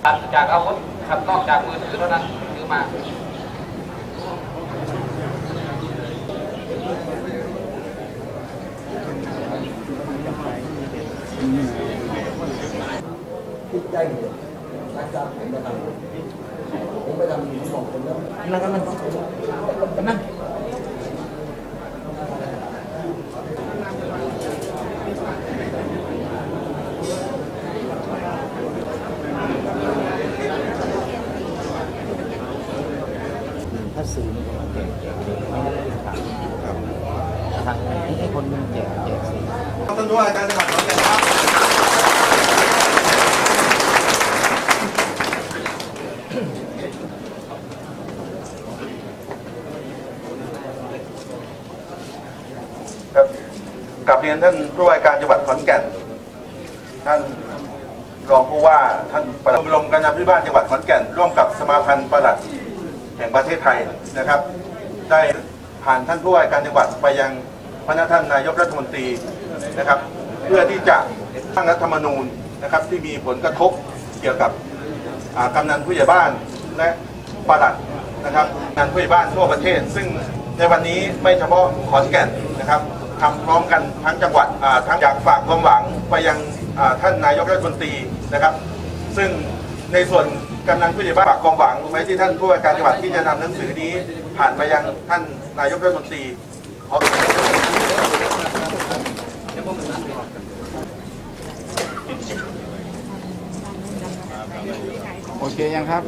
จากอาวุธขับนอกจากมือถือเท่านั้นถือมาที่ใจรักษาผมไปทำผมไปทำที่บอกคนแล้วก็มันนั่นถ้าซื้อมันก็มาแจกไม่ได้เป็นทางทางให้คนมันแจกสิท่านผู้ว่าการจังหวัดขอนแก่นครับกลับเรียนท่านผู้ว่าการจังหวัดขอนแก่นท่านรองผู้ว่าท่านปลัดกรมการงานพื้นบ้านจังหวัดขอนแก่นร่วมกับสมาพันธ์ปลัดแห่งประเทศไทยนะครับได้ผ่านท่านผู้ว่าการจังหวัดไปยังพระท่านนายกรัฐมนตรีนะครับเพื่อที่จะร่างรัฐธรรมนูญนะครับที่มีผลกระทบเกี่ยวกับกำนันผู้ใหญ่บ้านและปลัดนะครับกำนันผู้ใหญ่บ้านทั่วประเทศซึ่งในวันนี้ไม่เฉพาะขอนแก่นนะครับทำพร้อมกันทั้งจังหวัดทั้งอยากฝากความหวังไปยังท่านนายกรัฐมนตรีนะครับซึ่งในส่วนกำนันผู้ใหญ่บ้านฝากความหวังไว้ที่ท่านผู้ว่าการจังหวัดที่จะนำหนังสือนี้ผ่านไปยังท่านนายกรัฐมนตรีโอเคยังครับ